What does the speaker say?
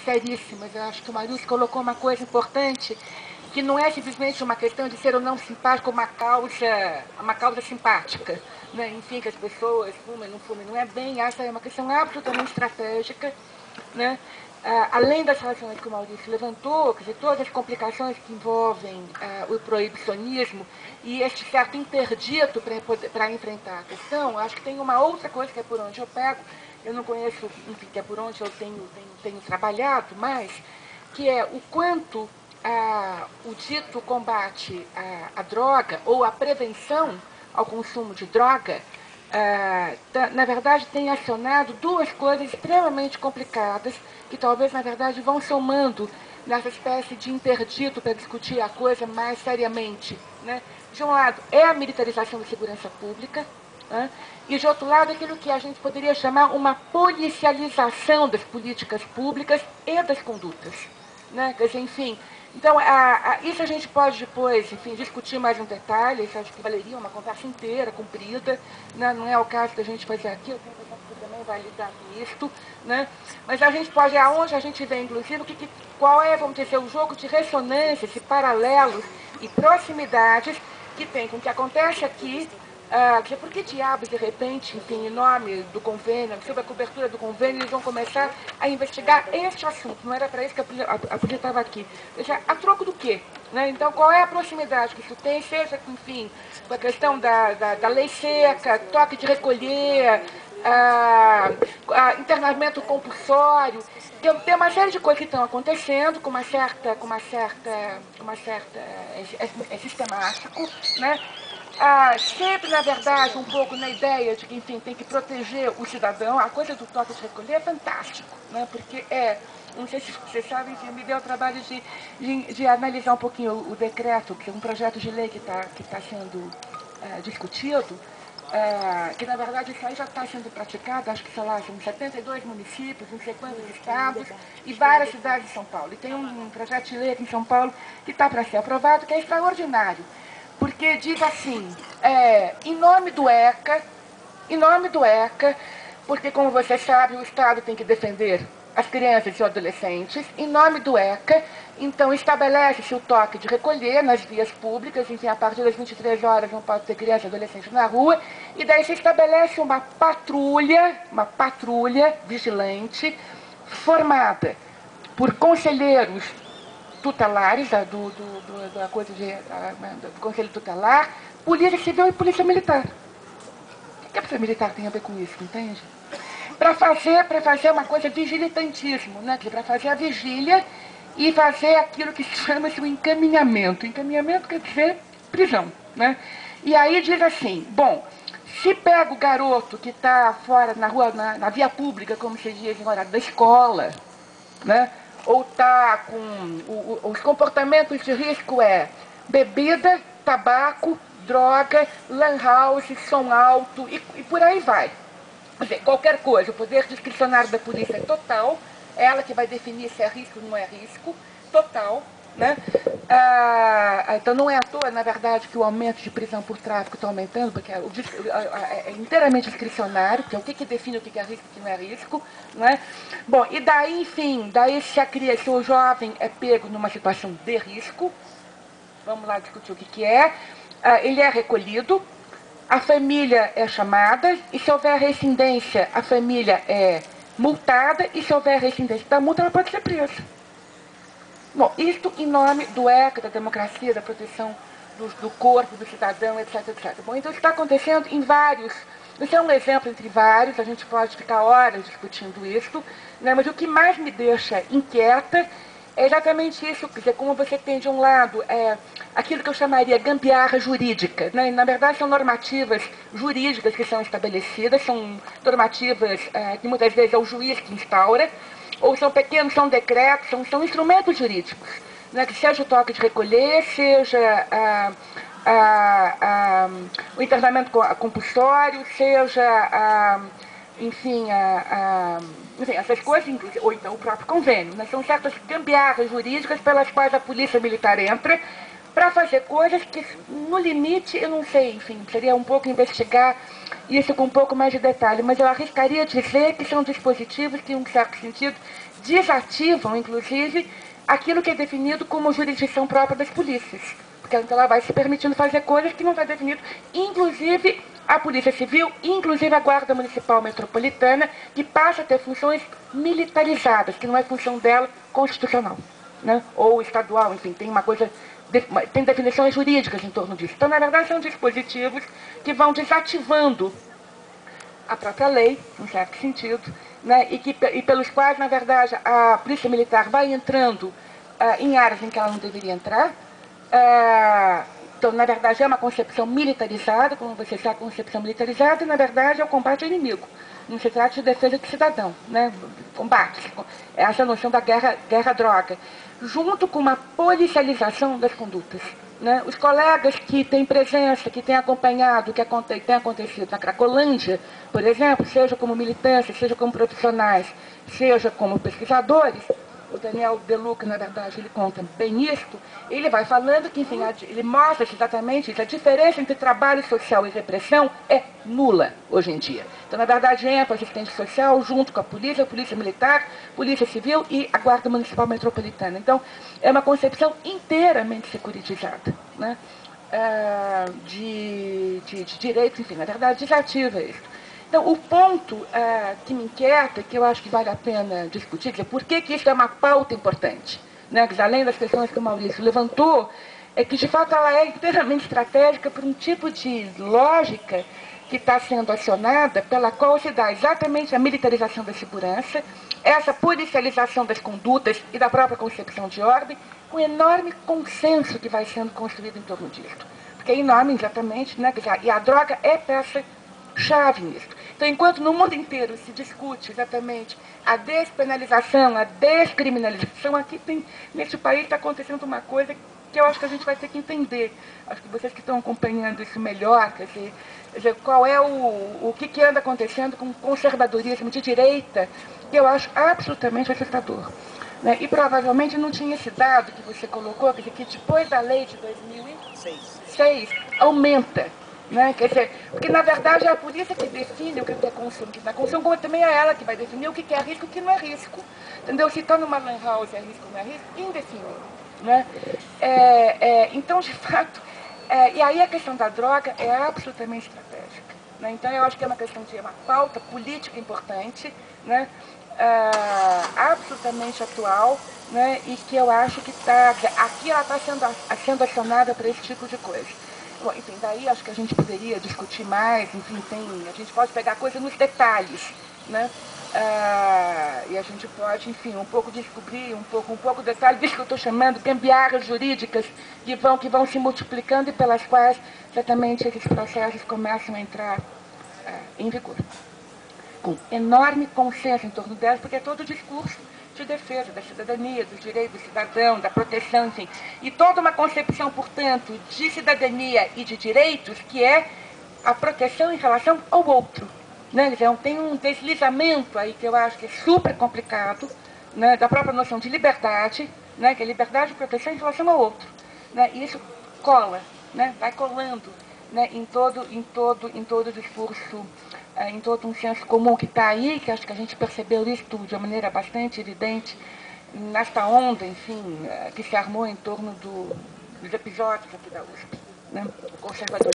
seríssimas. Eu acho que o Marius colocou uma coisa importante, que não é simplesmente uma questão de ser ou não simpático, uma causa simpática, né? Enfim, que as pessoas fumem, não fumem. Não é bem, essa é uma questão absolutamente estratégica, né? Além das razões que o Maurício levantou, quer dizer, todas as complicações que envolvem o proibicionismo e este certo interdito para enfrentar a questão, acho que tem uma outra coisa que é por onde eu pego, eu não conheço, enfim, que é por onde eu tenho trabalhado mais, que é o quanto o dito combate à droga ou a prevenção ao consumo de droga, na verdade, tem acionado duas coisas extremamente complicadas que talvez, na verdade, vão somando nessa espécie de interdito para discutir a coisa mais seriamente, né? De um lado, é a militarização da segurança pública, né? E, de outro lado, aquilo que a gente poderia chamar uma policialização das políticas públicas e das condutas, né? Quer dizer, enfim, então, isso a gente pode depois, enfim, discutir mais em detalhe, isso acho que valeria uma conversa inteira, comprida, né? Não é o caso da gente fazer aqui, eu tenho que você também vai lidar com isso, né? Mas a gente pode, aonde a gente vê, inclusive, qual é, vamos dizer, o jogo de ressonâncias e paralelos e proximidades que tem com o que acontece aqui. Por que diabos, de repente, enfim, em nome do convênio, sob a cobertura do convênio, eles vão começar a investigar este assunto? Não era para isso que a polícia estava aqui. Seja, a troco do quê? Né? Então, qual é a proximidade que isso tem, seja, enfim, com a questão da lei seca, toque de recolher, internamento compulsório. Tem uma série de coisas que estão acontecendo é sistemático, né? Sempre, na verdade, um pouco na ideia de que, enfim, tem que proteger o cidadão. A coisa do toque de recolher é fantástico, né? Porque não sei se vocês sabem, enfim, me deu o trabalho de analisar um pouquinho o decreto, que é um projeto de lei que tá sendo discutido, que, na verdade, isso aí já está sendo praticado, acho que, sei lá, são 72 municípios, não sei quantos estados e várias cidades de São Paulo. E tem um projeto de lei aqui em São Paulo que está para ser aprovado, que é extraordinário. Porque diz assim, em nome do ECA, porque, como você sabe, o Estado tem que defender as crianças e os adolescentes, em nome do ECA, então estabelece-se o toque de recolher nas vias públicas, enfim, a partir das 23 horas não pode ter criança e adolescente na rua, e daí se estabelece uma patrulha vigilante, formada por conselheiros tutelares, da coisa do Conselho Tutelar, Polícia Civil e Polícia Militar. O que a Polícia Militar tem a ver com isso, entende? Para fazer uma coisa vigilitantismo, né? Para fazer a vigília e fazer aquilo que se chama-se o encaminhamento. Encaminhamento quer dizer prisão, né? E aí diz assim, bom, se pega o garoto que está fora na rua, na via pública, como se diz em horário da escola, né? Ou está com os comportamentos de risco bebida, tabaco, droga, lan house, som alto e por aí vai. Quer dizer, qualquer coisa, o poder discricionário da polícia é total, é ela que vai definir se é risco ou não é risco, total, né? Então não é à toa, na verdade, que o aumento de prisão por tráfico está aumentando, porque é inteiramente discricionário, que é o que define o que é risco e o que não é risco, né? Bom, e daí, enfim, se o jovem é pego numa situação de risco, vamos lá discutir o que é, ele é recolhido, a família é chamada, e se houver rescindência, a família é multada, e se houver rescindência da multa, ela pode ser presa. Bom, isto em nome do ECA, da democracia, da proteção do corpo, do cidadão, etc, etc. Bom, então isso está acontecendo em vários. Isso é um exemplo entre vários, a gente pode ficar horas discutindo isso, né? Mas o que mais me deixa inquieta é exatamente isso, quer dizer, como você tem de um lado aquilo que eu chamaria gambiarra jurídica, né? Na verdade são normativas jurídicas que são estabelecidas, são normativas que muitas vezes é o juiz que instaura, ou são decretos, são instrumentos jurídicos, né? Que seja o toque de recolher, seja o internamento compulsório, seja, enfim, essas coisas, ou então o próprio convênio, né? São certas gambiarras jurídicas pelas quais a polícia militar entra para fazer coisas que, no limite, eu não sei, enfim, seria um pouco investigar isso com um pouco mais de detalhe, mas eu arriscaria dizer que são dispositivos que, em um certo sentido, desativam, inclusive, aquilo que é definido como jurisdição própria das polícias. Porque ela vai se permitindo fazer coisas que não está definido, inclusive a Polícia Civil, inclusive a Guarda Municipal Metropolitana, que passa a ter funções militarizadas, que não é função dela constitucional, né? Ou estadual, enfim, tem uma coisa, tem definições jurídicas em torno disso. Então, na verdade, são dispositivos que vão desativando a própria lei, em certo sentido, né? E pelos quais, na verdade, a Polícia Militar vai entrando em áreas em que ela não deveria entrar. Então, na verdade, é uma concepção militarizada, como você sabe, concepção militarizada, e, na verdade, é o combate ao inimigo. Não se trata de defesa do cidadão, né? Combate. Essa noção da guerra-droga, junto com uma policialização das condutas. Né? Os colegas que têm presença, que têm acompanhado o que tem acontecido na Cracolândia, por exemplo, seja como militância, seja como profissionais, seja como pesquisadores, o Daniel De Luca, na verdade, ele conta bem isso, ele vai falando que, enfim, ele mostra exatamente isso, a diferença entre trabalho social e repressão é nula hoje em dia. Então, na verdade, entra a assistente social junto com a polícia militar, polícia civil e a Guarda Municipal Metropolitana. Então, é uma concepção inteiramente securitizada, né? De direito, enfim, na verdade, desativa isso. Então, o ponto que me inquieta, que eu acho que vale a pena discutir, é por que isso é uma pauta importante, né? Além das questões que o Maurício levantou, é que, de fato, ela é inteiramente estratégica por um tipo de lógica que está sendo acionada, pela qual se dá exatamente a militarização da segurança, essa policialização das condutas e da própria concepção de ordem, com enorme consenso que vai sendo construído em torno disso. Porque é enorme, exatamente, né? E a droga é peça-chave nisso. Então, enquanto no mundo inteiro se discute exatamente a despenalização, a descriminalização, aqui nesse país está acontecendo uma coisa que eu acho que a gente vai ter que entender. Acho que vocês que estão acompanhando isso melhor, quer dizer, qual é o que anda acontecendo com o conservadorismo de direita, que eu acho absolutamente assustador. Né? E provavelmente não tinha esse dado que você colocou, quer dizer, que depois da lei de 2006 aumenta. Né? Quer dizer, porque na verdade é a polícia que define o que é consumo. Na consumo, como também é ela que vai definir o que é risco e o que não é risco. Entendeu? Se está numa lan house é risco ou não é risco, indefine. Né? Então, de fato, e aí a questão da droga é absolutamente estratégica. Né? Então, eu acho que é uma questão de uma pauta política importante, né? Absolutamente atual, né? E que eu acho que aqui ela está sendo acionada para esse tipo de coisa. Bom, enfim, daí acho que a gente poderia discutir mais, enfim, a gente pode pegar coisa nos detalhes, né? E a gente pode, enfim, um pouco descobrir, um pouco detalhe disso que eu estou chamando gambiarras jurídicas que vão se multiplicando e pelas quais, certamente, esses processos começam a entrar em vigor. Com enorme consenso em torno delas, porque é todo o discurso de defesa da cidadania, dos direitos do cidadão, da proteção, enfim. E toda uma concepção, portanto, de cidadania e de direitos, que é a proteção em relação ao outro. Né? Então, tem um deslizamento aí que eu acho que é super complicado, né? Da própria noção de liberdade, né? Que é liberdade e proteção em relação ao outro. Né? E isso cola, né? Vai colando, né? em todo o discurso, em todo um senso comum que está aí, que acho que a gente percebeu isso de uma maneira bastante evidente nesta onda, enfim, que se armou em torno dos episódios aqui da USP, né? O conservadorismo.